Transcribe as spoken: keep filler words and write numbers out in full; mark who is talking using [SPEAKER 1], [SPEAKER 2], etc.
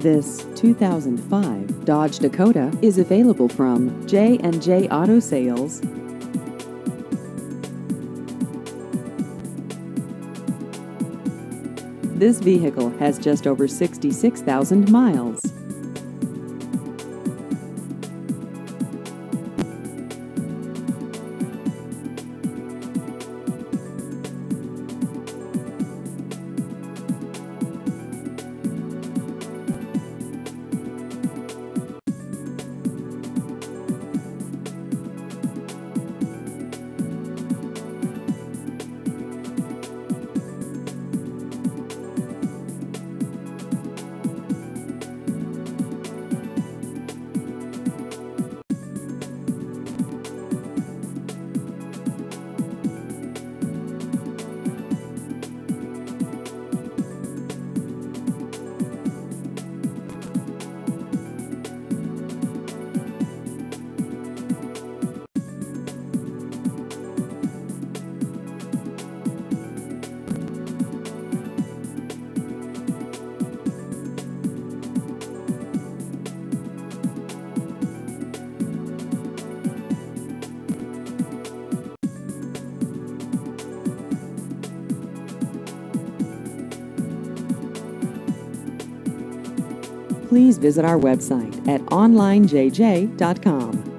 [SPEAKER 1] This two thousand five Dodge Dakota is available from J and J Auto Sales. This vehicle has just over sixty-six thousand miles. Please visit our website at online j j dot com.